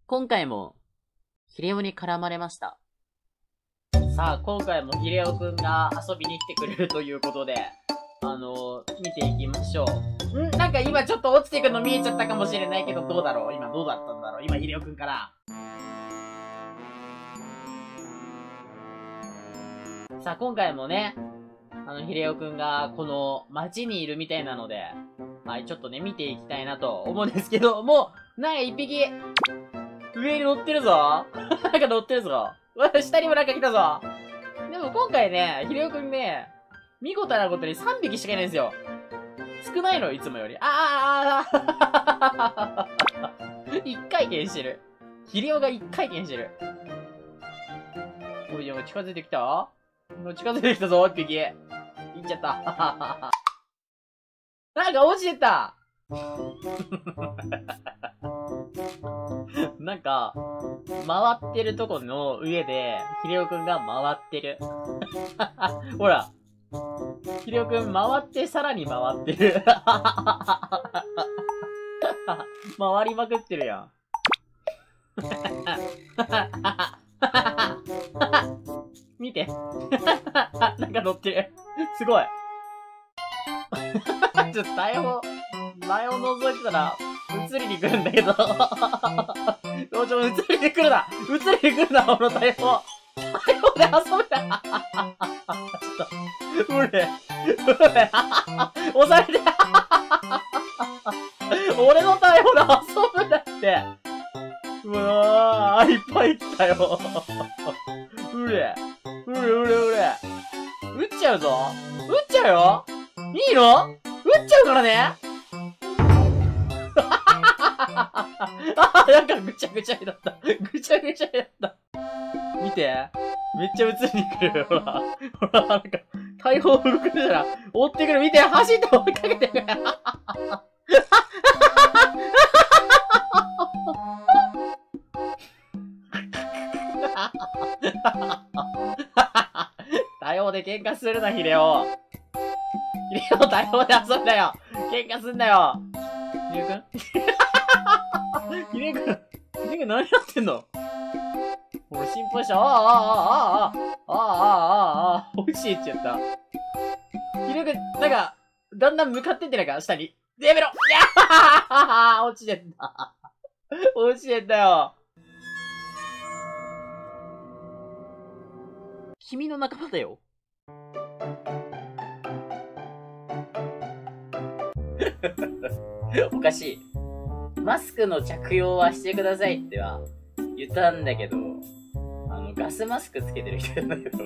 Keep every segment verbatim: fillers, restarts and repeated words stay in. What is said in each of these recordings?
今回も、ヒレオに絡まれました。さあ、今回もヒレオくんが遊びに来てくれるということで、あのー、見ていきましょう。んなんか今ちょっと落ちていくの見えちゃったかもしれないけど、どうだろう今どうだったんだろう今ヒレオくんから。さあ、今回もね、あの、ヒレオくんが、この、街にいるみたいなので、はい、ちょっとね、見ていきたいなと思うんですけど、もう、なんか一匹、上に乗ってるぞなんか乗ってるぞ下にもなんか来たぞでも今回ね、ヒレオくんね、見事なことにさんびきしかいないんですよ。少ないの、いつもより。あーあー一回転してる。ヒレオが一回転してる。おい、でも近づいてきた近づいてきたぞ、一匹。いっちゃった。なんか落ちてたなんか、回ってるとこの上で、ヒレオくんが回ってる。ほら。ヒレオくん回ってさらに回ってる。回りまくってるやん。見て。なんか乗ってる。すごい。ちょっと台本、前を覗いてたら、映りに来るんだけど。ちょ、映りに来るな映りに来るな、この台本。台本で遊ぶな。ちょっと、うれ、うれ、押されて。俺の台本で遊ぶなって。うわー、いっぱいいったよ。うれ、うれ、うれ、うれ。撃っちゃうぞ。撃っちゃうよ。いいの？撃っちゃうからね。あー、なんかぐちゃぐちゃになった。ぐちゃぐちゃになった。見て。めっちゃ映りに来る。ほら。ほら、なんか、大砲動くじゃん。追ってくる。見て。走って追いかけてくる。大砲で喧嘩するな、ヒレオ。ヒレオ、大砲で遊んだよ。喧嘩すんなよ。ヒレオくんヒレオくん、ヒレオくん何やってんの？俺心配した。ああ、ああ、ああ、ああ、ああ、ああ、落ちていっちゃった。ヒレオくん、なんか、だんだん向かってってないか、下に。やめろ！いやー落ちてんだ。落ちてんだよ。君の仲間だよ。おかしい。マスクの着用はしてくださいっては言ったんだけど、あの、ガスマスクつけてる人いるんだけど。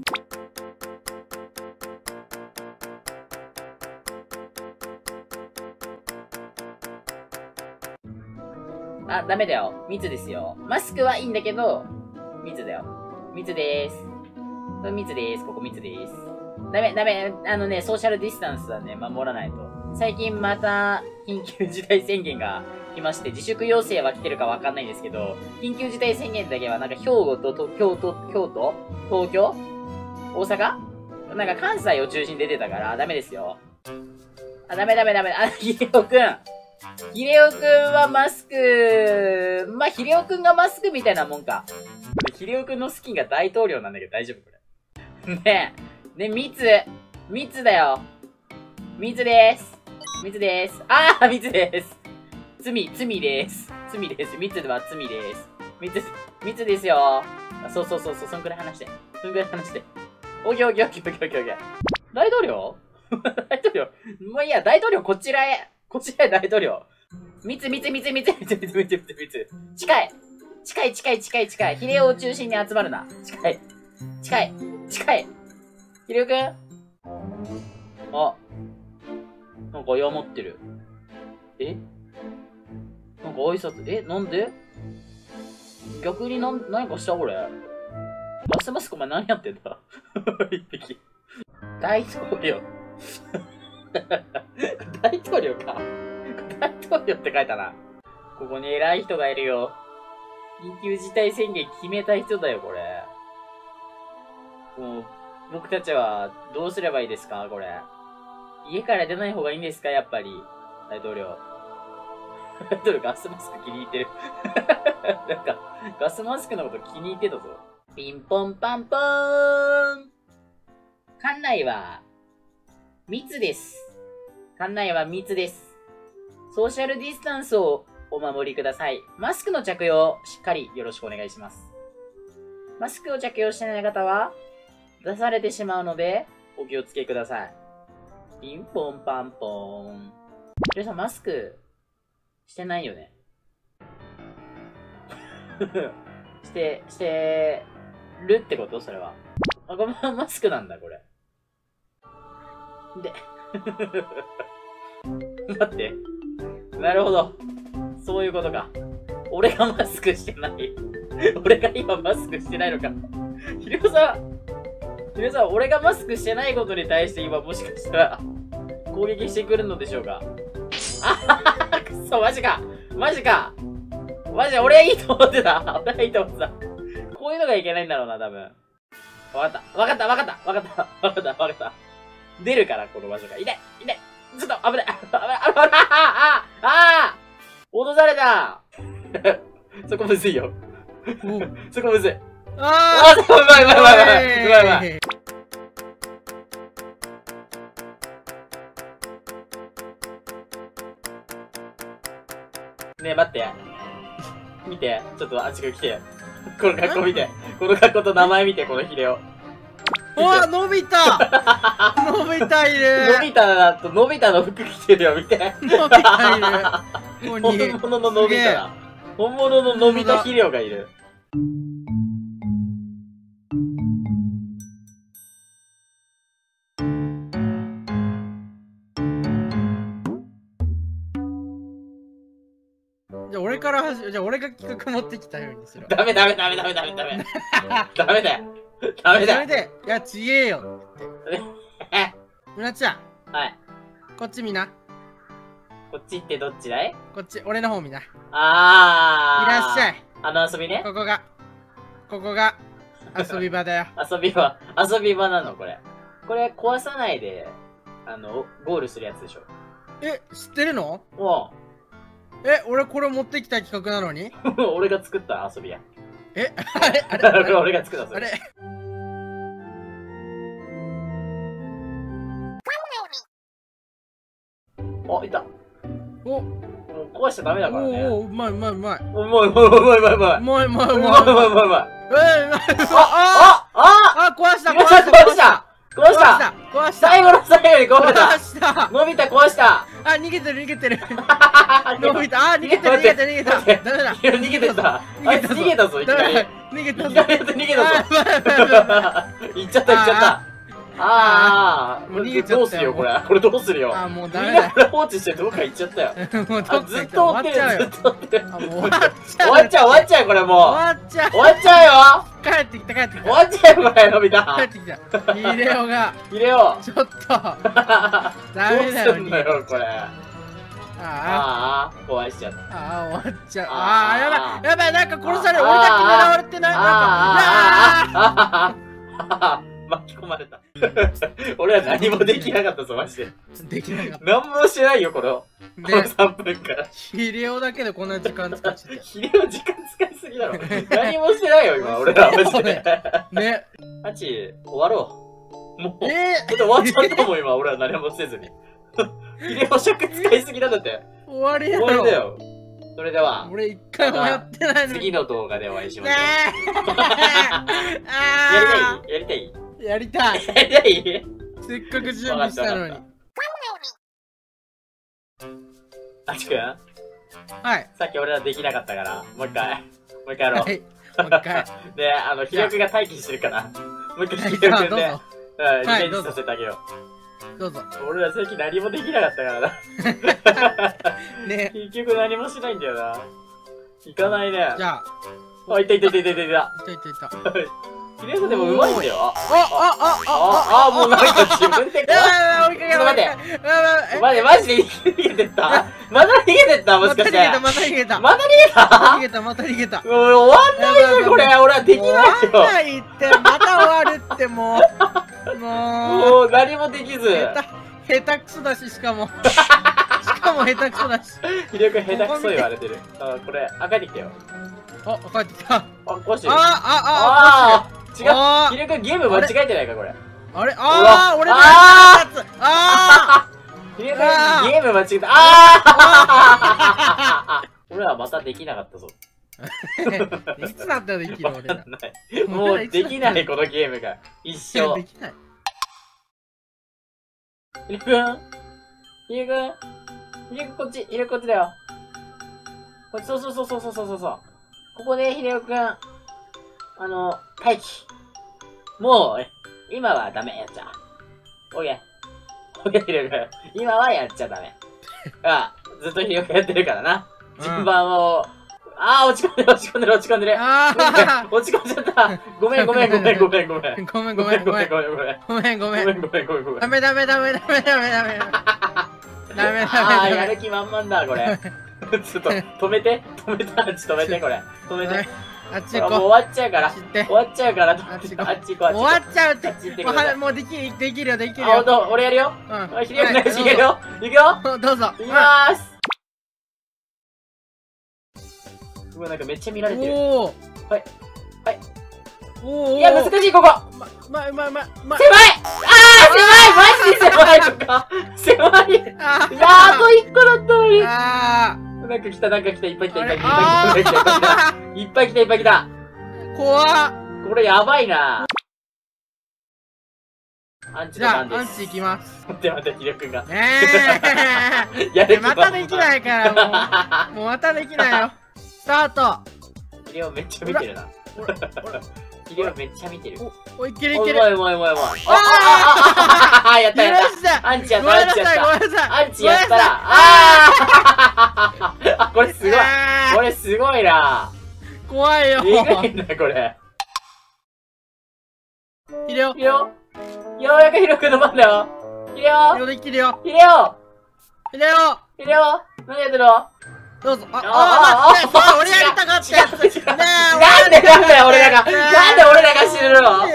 あ、ダメだよ。密ですよ。マスクはいいんだけど、密だよ。密でーす。これ密でーす。ここ密でーす。ダメ、ダメ。あのね、ソーシャルディスタンスはね、守らないと。最近また、緊急事態宣言が来まして、自粛要請は来てるかわかんないんですけど、緊急事態宣言だけはなんか兵庫と、と京都、京都東京大阪なんか関西を中心に出てたから、ダメですよ。あ、ダメダメダメ。あ、ヒレオくん。ヒレオくんはマスク、まあ、ヒレオくんがマスクみたいなもんか。ヒレオくんのスキンが大統領なんだけど大丈夫これ。ねえ。ね、密。密だよ。密でーす。密でーす。あー、密でーす。罪、罪でーす。罪です。密は罪でーす。密、密ですよ。そうそうそうそう、そんくらい話して。そんくらい話して。おぎょおぎょおぎょおぎょおぎょおぎょ。大統領大統領もういいや、大統領こちらへ。こちらへ大統領。密、密、密、密、密、密、密、密、密。近い。近い、近い、近い、近い。ヒレオを中心に集まるな。近い。近い。近い。ヒレオくんあ。なんか謝ってる。えなんか挨拶、えなんで逆になん、何かした俺。ガスマスクお前何やってんだ一匹。大統領。大統領か。大統領って書いたな。ここに偉い人がいるよ。緊急事態宣言決めた人だよ、これ。もう、僕たちはどうすればいいですかこれ。家から出ない方がいいんですかやっぱり。大統領。大統領ガスマスク気に入ってる。 なんか、ガスマスクのこと気に入ってたぞ。ピンポンパンポーン。館内は、密です。館内は密です。ソーシャルディスタンスをお守りください。マスクの着用、しっかりよろしくお願いします。マスクを着用してない方は、出されてしまうので、お気をつけください。ピンポンパンポーン。皆さん、マスク、してないよね。して、してるってことそれは。あ、これマスクなんだ、これ。で。待って。なるほど。そういうことか。俺がマスクしてない。俺が今マスクしてないのか。ひろさん。ひろさん、俺がマスクしてないことに対して今もしかしたら攻撃してくるのでしょうか。あはは、くそ、マジか。マジか。マジ、俺はいいと思ってた。俺はいいと思ってた。こういうのがいけないんだろうな、多分。わかった。わかった、わかった。わかった。わかった、わかった。出るから、この場所が。痛い痛いちょっと、危ない。危ない、危ない。ああああ脅されたそこむずいよ。そこむずい。ああうまいうまいうまいうまいうまいうまい。ねえ、待って。見て。ちょっとあっちが来て。この格好見て。この格好と名前見て、このヒレを。 おー、のび太のび太いるのび太だと、のび太の服着てるよ、見て。 のび太いる本物ののび太だ。本物ののび太肥料がいる。 じゃあ俺からはじ、じゃあ俺が企画持ってきたようにする。 ダメダメダメダメダメダメ。ダメだよ。ダメだよ。 それで、いや、ちげえよって。 えむなちゃん。 はい。 こっち見な。 こっちってどっちだい？ こっち、俺の方見な。 あー。 いらっしゃい。 あの遊びね。 ここが、ここが遊び場だよ。 遊び場、遊び場なのこれ。これ壊さないで、あの、ゴールするやつでしょ。 え、知ってるの？ もえ、俺これ持ってきた企画なのにう、俺が作った遊びや。 え、あれあれあれ俺が作った遊び。 あれあ、いた。 お、 もう壊しちゃダメだからね。 おお、うまいうまいうまい。 うまいうまいうまいうまいうまい。 うまいうまいうまい。 うまいうまいうまいうまい。 えー、うまい。 あああ、壊した壊した壊した壊した壊した最後の最後に壊した壊したのび太壊したあ、逃げてる逃げてるのび太、あ、逃げてる逃げてる逃げたダメだ逃げてたあいつ逃げたぞいきなり逃げたぞいきなり逃げたぞ行っちゃった行っちゃったああ、どうするよこれこれどうするよあ、もうダメだこれ放置してどっか行っちゃったよもうあ、ずっと追ってるずっと追ってる終わっちゃう終わっちゃう終わっちゃうこれもう終わっちゃう終わっちゃうよ帰ってきた帰ってき終わっちゃうよこれのび太た帰ってきたヒレオが入れようちょっとダメだよどうすんのよこれあああ壊しちゃったああ終わっちゃうあーああやばいやばいなんか殺されるあー俺だけ狙われてないなんかああ巻き込まれた俺は何もできなかったぞマジでできなかっ何もしてないよこのこのたさんぷんからヒレオだけでこんな時間使っちゃっヒレを時間使いすぎだろ何もしてないよ今俺らマジでたねハチ終わろうもうえちょっと終わっちゃったもん今俺は何もせずにヒレを尺使いすぎなんだってー、終わりや終わりろだよそれでは俺一回もやってないのに次の動画でお会いしまねしょうえあやりたいやりたいーやりたいやりたいせっかく準備したのにあちくんはいさっき俺らできなかったからもう一回もう一回やろう、 はいもう一回であの飛力が待機してるからもう一回はい飛力で、 どうぞうんリはいベンジさせてあげよどうぞう、俺ら最近何もできなかったからなね結局何もしないんだよな行かないねじゃああいたいたいたいたいたいたいたいたいたヒレさんでもうまいんだよああああああもうなんか自分でこうやばいやばい追いかけちょっと待ってやばいやばいマジマジで逃げてったまだ逃げてったもしかしてまた逃げたまだ逃げた逃げたまた逃げたもう終わんないよこれ俺はできないよ終わんないってまた終わるってもうもうもう何もできず下手下手くそだししかもしかも下手くそだしひろくん下手くそ言われてるあこれあ帰ってきたよあ、帰ってきた。 あ、壊してる。 ああ、あああ、違う。 あひろくんゲーム間違えてないか、これ。 あれああ、俺のやつあひろくんゲーム間違えた。ああ俺はまたできなかったぞ。 あいつだったらできる俺ら。 もうできない、このゲームが。一生。 できない。 ひろくんひろくんひろくんこっち、ひろくんこっちだよ。こっち、そうそうそうそうそうそうそう。ここでひろくん、あの、待機。もう、今はダメ、やっちゃ。オッケー。オッケー、ひろくん。今はやっちゃダメ。あ、ずっとひろくんやってるからな。順番を、ああ、落ち込んでる、落ち込んでる、落ち込んでる。 あ落ち込んじゃった。ごめん、ごめん、ごめん、ごめん、ごめん。 ごめんごめんごめんごめん、ごめん。 ごめんごめんごめん、ごめん、ごめん、ごめん。 ダメダメダメダメダメダメダメダメああ、やダメる気満々だ、これ。ちょっと、止めて、止めて、あっち止めて、これ。止めて。 あっちもう行こ終わっちゃうから。 あっち行って終わっちゃうから、 あっち行こうあっち行こう、あっち行こう。 う終わっちゃうってあっち行ってください。 もうできるできるよできるあ、ほんよと、俺やるよ。 うんあ、ひろくんないし、いけるよ。いくよ。 どうぞいきまーす。うわ、なんかめっちゃ見られてる。 おおはい。はい。 おおいや、難しい、ここ。 ままままま狭いあー、狭いマジで狭いのか狭いいやー、あと一個だったのにあなんか来た、なんか来た、いっぱい来た、いっぱい来た、 あいっぱい来た、いっぱい来た、いっぱい来た、いっぱい来た。 ー怖っこれやばいな。アンチじゃあアンの番です。 チ行きます待って待って、ひろくんが。 ねえやる気またできないからもうもうまたできないよスタートひろめっちゃ見てるな。ひろめっちゃ見てる。 おおいけるいおけるいおいおいおいおい。ああああやったやっ。 許したたアンチやった、 ごめんなアンチやった。 さいごめんなさいアンチやったら、あああ、これすごい。これすごいな。 怖いよえぐいな、これ。 ひれよひろようやくひろくんの番だよ。ひろよひれできるよひろよひれよひろよ何やってるのどうぞああああああ俺やりたかったやつ違う違うねえなんでなんだよ、俺らが。なんで俺らが死ぬの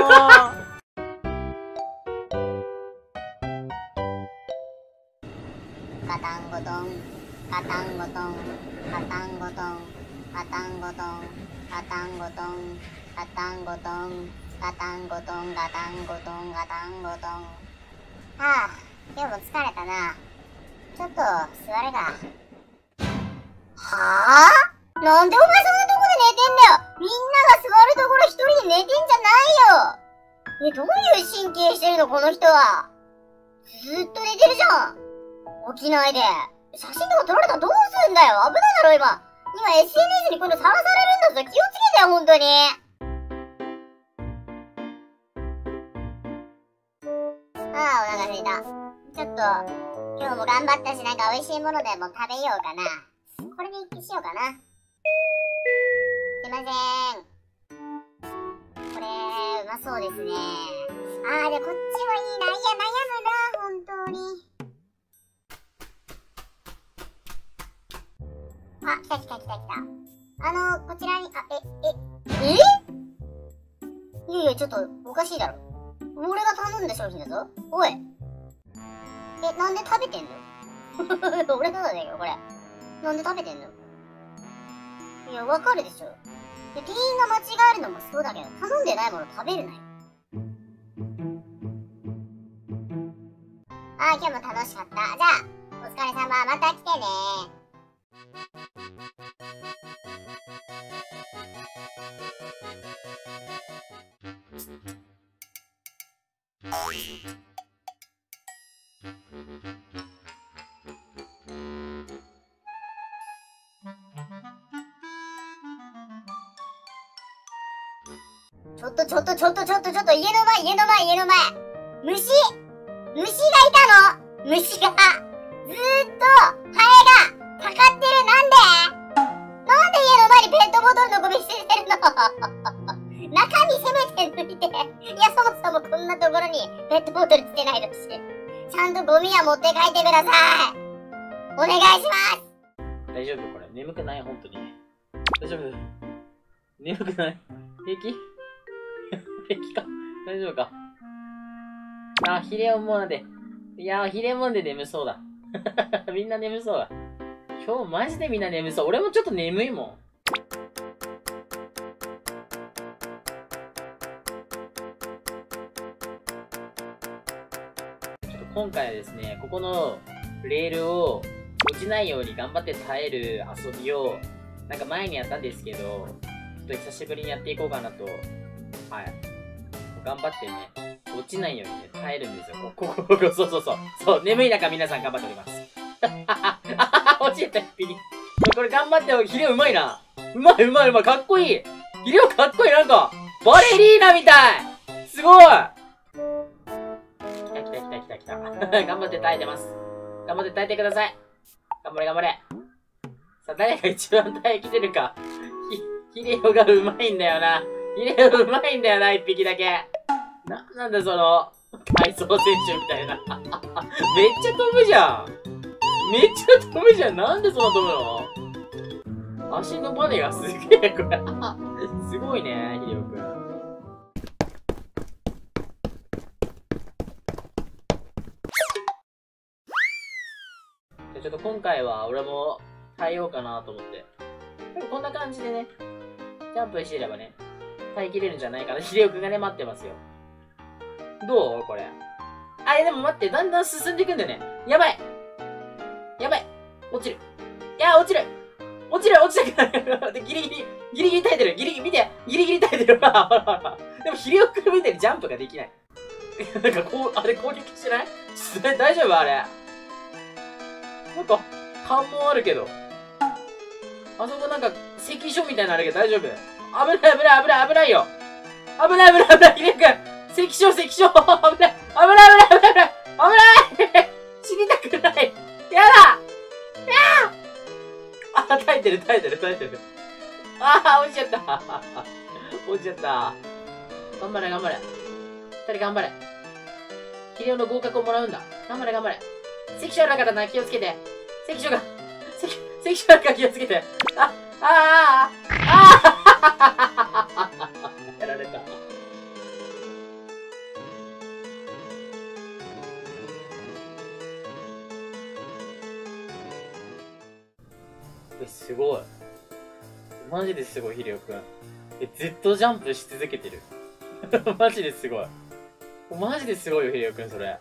ガタンゴトン、ガタンゴトン、ガタンゴトン、ガタンゴトン、ガタンゴトン、ガタンゴトン、ガタンゴトン、ガタンゴトン、ガタンゴトン。はあ、今日も疲れたな。ちょっと座れが。はあ？なんでお前そんなとこで寝てんだよ。みんなが座るところ一人で寝てんじゃないよ。え、どういう神経してるのこの人は。ずーっと寝てるじゃん。起きないで。写真とか撮られたらどうするんだよ。危ないだろ、今。今 エスエヌエス にこういうのさらされるんだぞ。気をつけてよ、ほんとに。ああ、お腹すいた。ちょっと、今日も頑張ったし、なんか美味しいものでも食べようかな。これで一気しようかな。すいません。これ、うまそうですね。ああ、で、こっちもいいな。いや、悩むな、本当に。あ、来た来た来た来た。あの、こちらに、あ、え、え、えいやいや、ちょっと、おかしいだろ。俺が頼んだ商品だぞ。おい。え、なんで食べてんの俺のだよ、これ。なんで食べてんのいや、わかるでしょ。で、店員が間違えるのもそうだけど、頼んでないもの食べるなよ。あー、今日も楽しかった。じゃあ、お疲れ様。また来てね。ちょっとちょっとちょっとちょっとちょっと家の前家の前家の前虫虫がいたの虫がずーっとハエがかかってるなんでなんで家の前にペットボトルのゴミ捨ててるの中身せめて抜いていやそもそもこんなところにペットボトル捨てないのしちゃんとゴミは持って帰ってくださいお願いします大丈夫これ眠くない本当に大丈夫眠くない平気平気か大丈夫かあ、ヒレオモンで。いやー、ヒレモンで眠そうだ。みんな眠そうだ。今日マジでみんな眠そう。俺もちょっと眠いもん。 今回はですね、ここのレールを落ちないように頑張って耐える遊びを、なんか前にやったんですけど、ちょっと久しぶりにやっていこうかなと。はい。頑張ってね、落ちないようにね、耐えるんですよ。ここ、ここ、そうそうそう。そう、眠い中皆さん頑張っております。落ちた、一匹。これ頑張って、ヒレオうまいな。うまいうまいうまい、かっこいい。ヒレオかっこいい、なんか、バレリーナみたい。すごい。来た来た来た来た来た。頑張って耐えてます。頑張って耐えてください。頑張れ頑張れ。さあ、誰が一番耐えきれるか。ひ、ヒレオがうまいんだよな。ヒレオうまいんだよな、一匹だけ。な、なんだその、体操選手みたいな。めっちゃ飛ぶじゃん。めっちゃ飛ぶじゃん。なんでそんな飛ぶの？足のバネがすげえ、これ。すごいね、ヒデオくん。じゃ、ちょっと今回は俺も耐えようかなと思って。でもこんな感じでね、ジャンプしてればね、耐えきれるんじゃないかな。ヒデオくんがね、待ってますよ。どうこれ。あれでも待って、だんだん進んでいくんだよね。やばいやばい落ちる。いや、落ちる落ちる落ちたくない。ギリギリ、ギリギリ耐えてる。ギリギリ、見てギリギリ耐えてる。ほらほらほら。でも、ヒレオくんみたいにジャンプができない。なんかこう、あれ攻撃してない大丈夫あれ。なんか、関門あるけど。あそこなんか、関所みたいなのあるけど大丈夫。危ない危ない危ない危ないよ。危ない危ない危ない。ヒレオくん。関所関所。危ない危ない危ない危ない危ない危ない死にたくない。やだやあ、耐えてる耐えてる耐えてる。ああ、落ちちゃった。落ちちゃった。頑張れ頑張れ。二人頑張れ。ヒレオの合格をもらうんだ。頑張れ頑張れ。関所だからな、気をつけて。関所が、関、関所だから気をつけて。あ、ああ、ああやられた。すごい。マジですごい、ヒレオくん。え、ずっとジャンプし続けてる。マジですごい。マジですごいよ、ヒレオくん、それ。か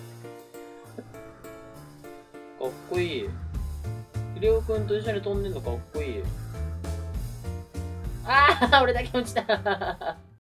っこいい。ヒレオくんと一緒に飛んでんのかっこいい。ああ、俺だけ落ちた。